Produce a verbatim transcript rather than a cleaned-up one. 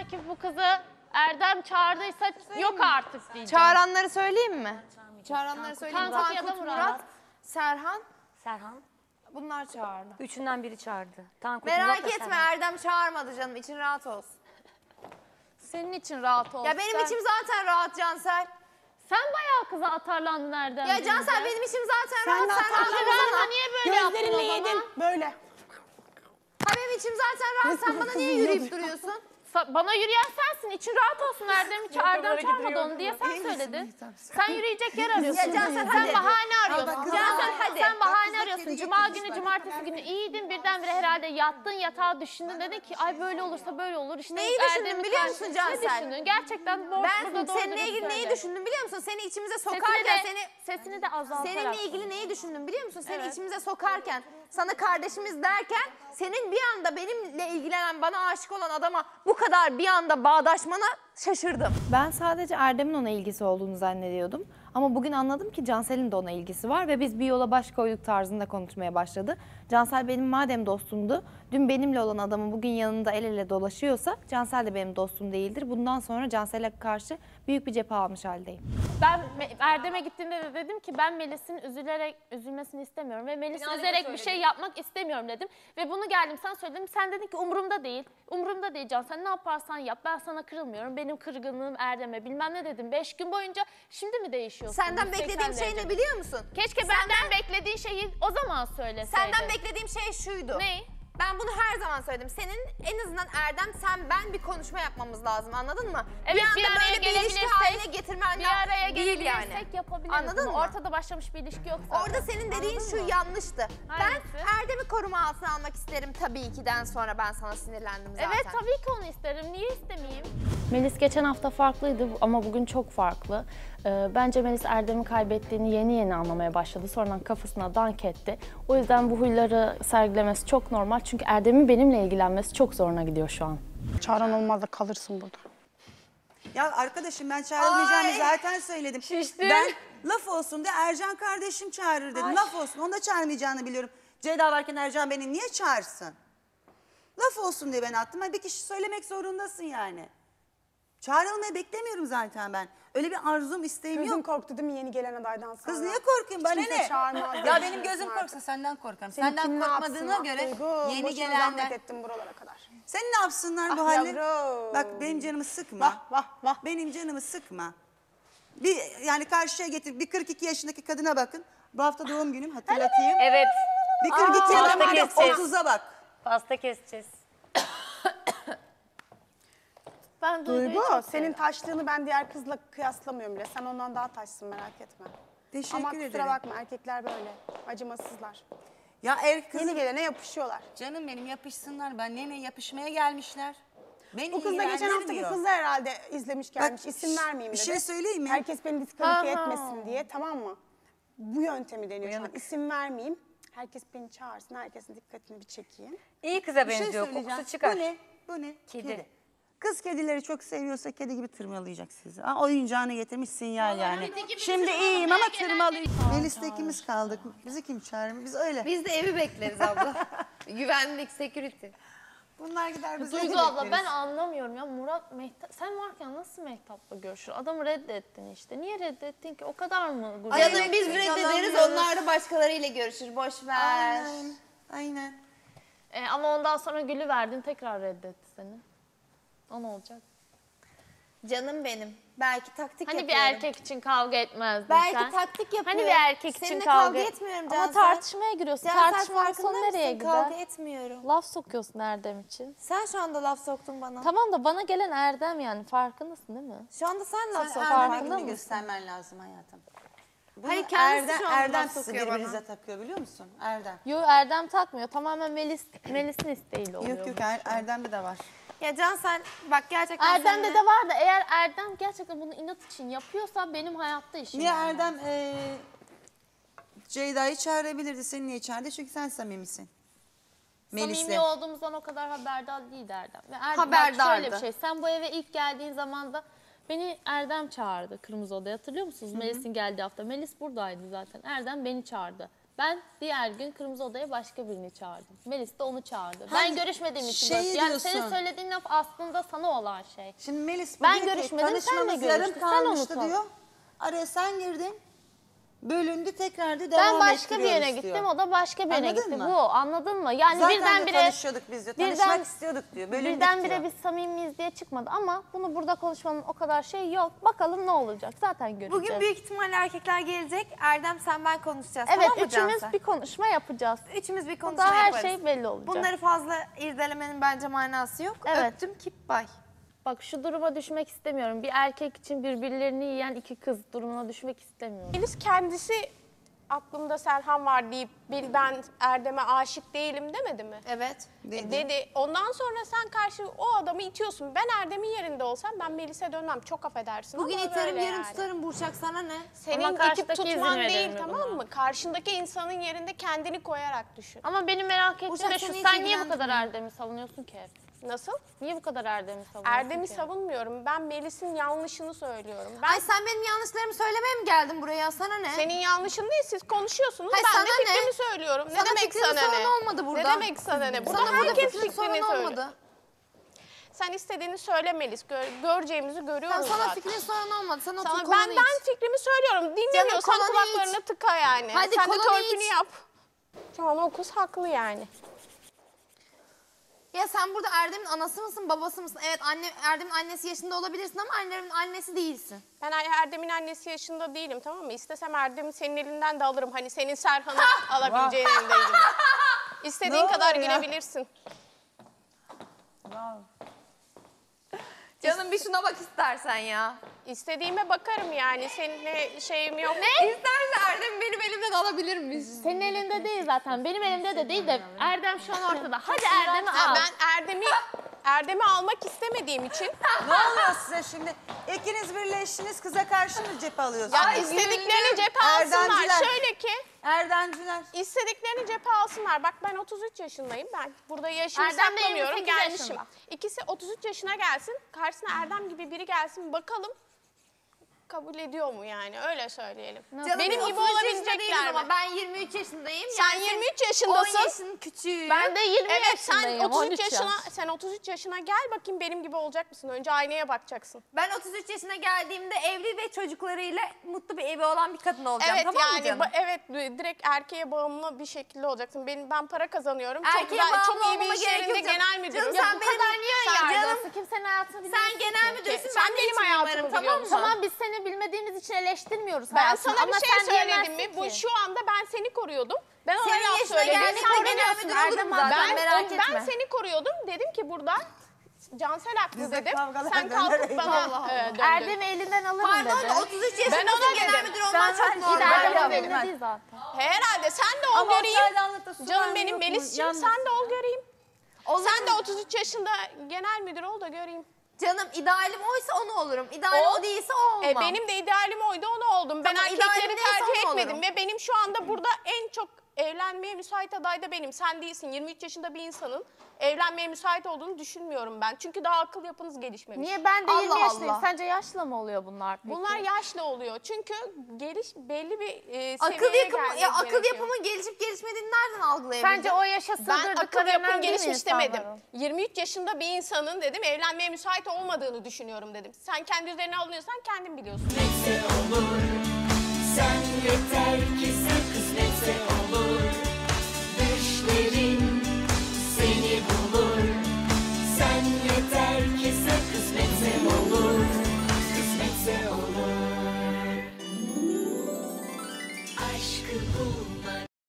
ki bu kızı Erdem çağırdıysa yok artık diyeceğim. Çağıranları söyleyeyim mi? Çağıranları söyleyeyim. Tankut ya da Tankut, Murat. Murat, Serhan. Serhan. Bunlar çağırdı. Üçünden biri çağırdı. Tankut, Merak Murat da etme Serhan. Erdem çağırmadı canım. İçin rahat olsun. Senin için rahat ol. Ya benim sen, içim zaten rahat Cansel. Sen bayağı kıza atarlandın Erdem. Ya Cansel benim içim zaten Sen rahat. de Sen atarlandın. anlamadın Bana mı? niye böyle yaptın o Gözlerinle zaman? yedin böyle. Ha benim içim zaten rahat. Sen bana niye yürüyüp duruyorsun? Sa- Bana yürüyen sensin. İçin rahat olsun Erdem. Hiç Erdem çağırmadı onu diye sen söyledin. Sen yürüyecek yer arıyorsun. Ya Cansel, sen hadi. bahane arıyorsun. Cansel, Cansel hadi. sen bahane arıyorsun. Cuma günü, cumartesi günü iyiydin. Birdenbire herhalde yattın yatağa düşündün. Dedin ki ay böyle olursa böyle olur. İşte Neyi düşündün Erdem'i biliyor karşı- musun Cansel? Ne düşündün? Gerçekten bu, Ben burada doğru seninle dürüst ilgili neyi söyle. düşündüm biliyor musun? Seni içimize Sesini sokarken de, seni... sesini de azaltarak. Seninle ilgili neyi düşündüm biliyor musun? Seni Evet. içimize sokarken, sana kardeşimiz derken senin bir anda benimle ilgilenen, bana aşık olan adama bu kadar bir anda bağdaşmana şaşırdım. Ben sadece Erdem'in ona ilgisi olduğunu zannediyordum. Ama bugün anladım ki Cansel'in de ona ilgisi var ve biz bir yola baş koyduk tarzında konuşmaya başladı. Cansel benim madem dostumdu, dün benimle olan adamın bugün yanında el ele dolaşıyorsa Cansel de benim dostum değildir. Bundan sonra Cansel'e karşı büyük bir cephe almış haldeyim. Ben Me- Erdem'e gittiğimde de dedim ki ben Melis'in üzülerek üzülmesini istemiyorum ve Melis üzerek bir şey yapmak istemiyorum dedim. Ve bunu geldim sen söyledim. Sen dedin ki umurumda değil. Umurumda değil Can. Sen ne yaparsan yap. Ben sana kırılmıyorum. Benim kırgınlığım Erdem'e bilmem ne dedim. Beş gün boyunca şimdi mi değişiyorsun? Senden yüz seksen beklediğim şey derece? ne biliyor musun? Keşke benden beklediğin şeyi o zaman söyleseydin. Senden beklediğim şey şuydu. Ne? Ben bunu her zaman söyledim. Senin en azından Erdem, sen, ben bir konuşma yapmamız lazım, anladın mı? Evet, bir anda bir araya böyle bir ilişki gelebilirsek- haline getirmen Bir araya lazım değil gelebilirsek yani. yapabiliriz. Anladın bunu. mı? Ortada başlamış bir ilişki yok zaten. Orada senin dediğin Anladın şu mı? yanlıştı. Hangisi? Ben Erdem'i koruma altına almak isterim tabii ki'den sonra ben sana sinirlendim zaten. Evet tabii ki onu isterim. Niye istemeyeyim? Melis geçen hafta farklıydı ama bugün çok farklı. Ee, bence Melis Erdem'i kaybettiğini yeni yeni anlamaya başladı. Sonradan kafasına dank etti. O yüzden bu huyları sergilemesi çok normal. Çünkü Erdem'in benimle ilgilenmesi çok zoruna gidiyor şu an. Çağıran olmaz da kalırsın burada. Ya arkadaşım ben çağrılmayacağımı Ay. zaten söyledim. Şiştin. Ben laf olsun da Ercan kardeşim çağırır dedim. Laf olsun, onu da çağırmayacağını biliyorum. Ceyda varken Ercan beni niye çağırsın? Laf olsun diye ben attım. Ha, bir kişi söylemek zorundasın yani. Çağrılmayı beklemiyorum zaten ben. Öyle bir arzum, isteğim Gözün yok. korktu değil mi yeni gelen adaydan sonra? Kız niye korkayım, bana Kimse ne? çağırmaz Ya diye benim gözüm düşünüyorsun korksa artık. senden korkarım. Seni Senden kim ne korkmadığına yapsın? göre Duygu, yeni boşuna gelenler... zahmet ettim buralara kadar. Sen ne yapsınlar bu Ah halde? yavrum. Bak benim canımı sıkma. Vah vah vah. Benim canımı sıkma. Bir yani karşıya getir. Bir kırk iki yaşındaki kadına bakın. Bu hafta doğum günüm, hatırlatayım. Evet. Bir kırk iki Aa, adam hadi keseceğiz. otuza bak. Pasta keseceğiz. Ben Duygu'yu Duygu, çok senin taşlığını ben diğer kızla kıyaslamıyorum bile. Sen ondan daha taşsın, merak etme. Teşekkür Ama ederim. kusura bakma, erkekler böyle. Acımasızlar. Ya er kız, Yeni gelene yapışıyorlar. canım benim yapışsınlar. Ben ne ne yapışmaya gelmişler. Beni Bu kız da geçen haftaki ilgilendirmiyor. kızı herhalde izlemiş gelmiş. Bak, İsim vermeyeyim bir dedi. şey söyleyeyim mi? Herkes beni diskalifiye Aha. etmesin diye, tamam mı? Bu yöntemi deniyor şu an. İsim vermeyeyim. Herkes beni çağırsın, herkesin dikkatini bir çekeyim. İyi kıza Bir şey benziyor. söyleyeceğim. Kokusu çıkar. Bu ne? Bu ne? Kedi. Kız kedileri çok seviyorsa kedi gibi tırmalayacak sizi. Ha, oyuncağını getirmiş sinyal yani. Şimdi iyiyim ama tırmalayayım. Melis'te ikimiz kaldık. Bizi kim çağırır? Biz öyle. Biz de evi bekleriz abla. Güvenlik, security. Bunlar gider biz evi Duygu abla bekleriz. ben anlamıyorum ya Murat Mehtap sen varken nasıl Mehtap'la görüşür? Adamı reddettin işte. Niye reddettin ki? O kadar mı? gurur? Ay, Canım evet, biz hiç reddederiz, anlamıyoruz. onlar da başkalarıyla görüşür. Boş ver. Aynen. Aynen. E, ama ondan sonra gülü verdin tekrar reddetti seni. O ne olacak? Canım benim. Belki taktik Hani bir yapıyorum. erkek için kavga etmezdin Belki sen? taktik yapıyorum. Hani bir erkek için Seninle kavga, kavga etmiyorum Ama Cansel. tartışmaya giriyorsun. Cansel Tartışmanın farkında sonu nereye mısın? gider? Kavga etmiyorum. Laf sokuyorsun Erdem için. Sen şu anda laf soktun bana. Tamam da bana gelen Erdem yani farkındasın değil mi? Şu anda sen laf Sen soktun. farkında Erdem'e mısın? göstermen lazım hayatım. Bunu Hayır, kendisi Erdem, şu anda Erdem laf sizi sokuyor bana. birbirinize takıyor biliyor musun? Erdem. Yo Erdem takmıyor. Tamamen Melis Melis'in isteğiyle oluyor. Yok yok bu. Er- Erdem'de de var. Ya Cansel bak gerçekten Erdem'de seninle- de var da eğer Erdem gerçekten bunu inat için yapıyorsa benim hayatta işim Niye var yani. Erdem eee Ceyda'yı çağırabilirdi. Seni niye çağırdı? Çünkü sen samimisin. Melis'le. Samimi olduğumuzdan o kadar haberdar değildi Erdem. Ve Erdem Haberdardı. Bak şöyle bir şey. Sen bu eve ilk geldiğin zaman da beni Erdem çağırdı Kırmızı Oda'ya. Hatırlıyor musunuz? Melis'in geldiği hafta. Melis buradaydı zaten. Erdem beni çağırdı. Ben diğer gün Kırmızı Oda'ya başka birini çağırdım. Melis de onu çağırdı. Ha, Ben görüşmediğim için. şeyi görüştüm. Yani diyorsun. senin söylediğin laf aslında sana olan şey. Şimdi Melis Ben diyor ki, görüşmedim, senle tanışmamız yarım görüştük, sen kalmıştı unut. diyor. Araya sen girdin. Bölündü tekrar da Ben devam başka bir yere ettiriyoruz gittim, diyor. o da başka bir yere Anladın gitti. mı? Bu, anladın mı? Yani Zaten de birdenbire tanışıyorduk biz diyor. Tanışmak birden- istiyorduk diyor. Bölündük birdenbire diyor. biz samimiyiz diye çıkmadı ama bunu burada konuşmanın o kadar şey yok. Bakalım ne olacak, zaten göreceğiz. Bugün büyük ihtimalle erkekler gelecek. Erdem sen ben konuşacağız. Evet, tamam mı üçümüz Cansel? bir konuşma yapacağız. Üçümüz bir konuşma Burada her yaparız. şey belli olacak. Bunları fazla irdelemenin bence manası yok. Evet. Öptüm, kip bay. Bak şu duruma düşmek istemiyorum. Bir erkek için birbirlerini yiyen iki kız durumuna düşmek istemiyorum. Melis kendisi aklımda Serhan var deyip "Bil- ben Erdem'e aşık değilim demedi mi? Evet. E, Dedi. Ondan sonra sen karşı o adamı itiyorsun. Ben Erdem'in yerinde olsam ben Melis'e dönmem. Çok affedersin Bugün ama iterim, böyle yarın yani. tutarım Burçak, sana ne? Senin Ama itip karşıdaki izin tutman verir değil mi tamam buna? mı? Karşındaki insanın yerinde kendini koyarak düşün. Ama benim merak ettiğim Burçak, de şu, seni hiç sen niye bu kadar ilgilendirmiyor. Erdem'i savunuyorsun ki hep? Nasıl? Niye bu kadar Erdem'i savunuyorsun Erdem'i ki? savunmuyorum. Ben Melis'in yanlışını söylüyorum. Ben Ay sen benim yanlışlarımı söylemeye mi geldin buraya? Sana ne? senin yanlışın değil, siz konuşuyorsunuz. Hayır, ben de sana ne? fikrimi söylüyorum. Sana ne demek fikrini sana soran ne? olmadı burada. Ne demek sana ne? Burada Sana burada herkes fikrini soran fikrini söylüyor. olmadı. Sen istediğini söyle Melis. Gör- göreceğimizi Sen görüyoruz sana zaten. fikrini soran olmadı. Sen otur Sana, kolanı ben iç. ben fikrimi söylüyorum. Dinlemiyorsan kolanı kulaklarını iç. tıka yani. Hadi Sen de kolanı törpünü iç. yap. Canan Okuz haklı yani. Ya sen burada Erdem'in anası mısın, babası mısın? Evet, anne Erdem'in annesi yaşında olabilirsin ama Erdem'in annesi değilsin. Ben Erdem'in annesi yaşında değilim tamam mı? İstesem Erdem'i senin elinden de alırım. Hani senin Serhan'ı alabileceğin eldeydim. İstediğin Ne kadar oluyor ya? girebilirsin. Canım bir şuna bak istersen ya. İstediğime bakarım yani. Seninle şeyim yok. İsterse Erdem benim elimden alabilirmiş. Senin elinde değil zaten. Benim elimde de değil de Erdem şu an ortada. Hadi Erdem'i Ha, al. ben Erdem'i Erdem'i almak istemediğim için Ne oluyor size şimdi? İkiniz birleştiniz, kıza karşı mı cephe alıyorsunuz? ya istediklerini cephe alsınlar. Erdemciler. Şöyle ki Erdemciler. istediklerini cephe alsınlar. Bak ben otuz üç yaşındayım. Ben burada yaşımı Erdem de saklamıyorum. yirmi sekiz Gelmişim. yaşında. İkisi otuz üç yaşına gelsin. Karşısına Erdem gibi biri gelsin. Bakalım kabul ediyor mu yani? Öyle söyleyelim. Canım, Benim gibi otuz üç yaşında değiliz olabilecekler ama mi? ben yirmi üç yaşındayım. Sen Yani yirmi üç on yaşındasın. yaşın küçüğü. Ben de yirmi Evet sen yaşındayım. otuz on üç üç yaşına yaş. sen otuz üç yaşına gel bakayım benim gibi olacak mısın? Önce aynaya bakacaksın. Ben otuz üç yaşına geldiğimde evli ve çocuklarıyla mutlu bir evi olan bir kadın olacağım. Evet tamam mı yani canım? ba- evet direkt erkeğe bağımlı bir şekilde olacaksın. Benim ben para kazanıyorum. çok Erkeğe güzel, çok bağımlı iyi bir olmama iş gerek yerinde yok canım. genel müdürüm. Canım Ya sen bu benim kadar niye sen yargılıyorsun? Yargısı kimsenin hayatını bilmezsin Sen genel ki. müdürsün, Sen ben de benim hiç hayatımı bilmiyorum, biliyor tamam mı? musun? Tamam biz seni bilmediğimiz için eleştirmiyoruz Ben hayatını. sana bir Ama şey sen söyledim diyemezsin mi? Bu ki. şu anda ben seni koruyordum. Ben ona Senin laf yaşına söyledim. geldiğinde Sen genel biliyorsun. müdür olurum Erdem zaten, Ben, merak o- etme. ben seni koruyordum. Dedim ki burada Cansel haklı Bizde dedim. kavgalar Sen döner kalkıp evde. bana e, döndün. Erdem'i elinden alırım Pardon dedi. otuz üç Ben yaşındasın ona genel dedim. müdür olman çok İyi de normal. Erdem benim. elinde değil zaten. Herhalde sen de ol Ama göreyim. Oktay'la anlatıp su Canım var benim yok mu? Melis'ciğim Yalnız- sen de ol göreyim. Olur Sen de mu? otuz üç yaşında genel müdür ol da göreyim. Canım idealim oysa onu olurum. İdealim Ol. o değilse o olmam. E, benim de idealim oydu onu oldum. Ben Tamam, erkekleri idealim neyse tercih onu etmedim olurum. ve benim şu anda burada en çok evlenmeye müsait aday da benim. Sen değilsin. yirmi üç yaşında bir insanın evlenmeye müsait olduğunu düşünmüyorum ben. Çünkü daha akıl yapınız gelişmemiş. Niye ben de Allah yirmi yaşındayım? Allah. Sence yaşla mı oluyor bunlar peki? Bunlar yaşlı oluyor. Çünkü geliş belli bir e, Akıl seviyeye yapımı, gelmek ya akıl gerekiyor. yapımın gelişip gelişmediğini nereden algılayabilirim? Sence o yaşa Ben akıl sığdırdıkları yapım önemli değil mi gelişmiş demedim. insanların? yirmi üç yaşında bir insanın dedim evlenmeye müsait olmadığını düşünüyorum dedim. Sen kendi üzerine alınıyorsan kendin biliyorsun. Kısmetse olur. Sen yeter ki sen kısmetse olur. Düşlerin